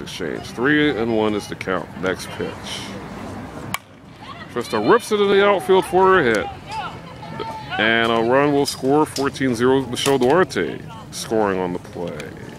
exchange. 3-1 is the count. Next pitch. Trista rips it in the outfield for a hit. And a run will score. 14-0. Michelle Duarte scoring on the play.